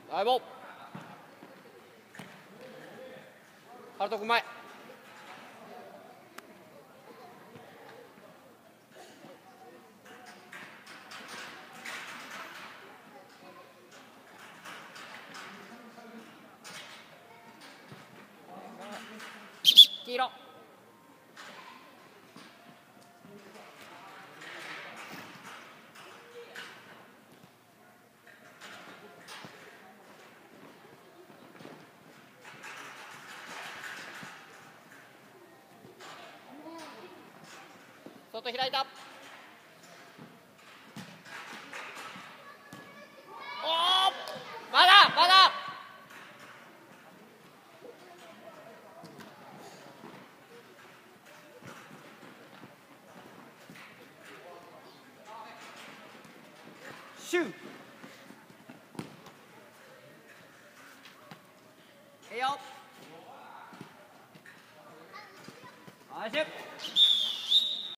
相棒ハルト君前黄色外開いたおーまだまだシューええよナイス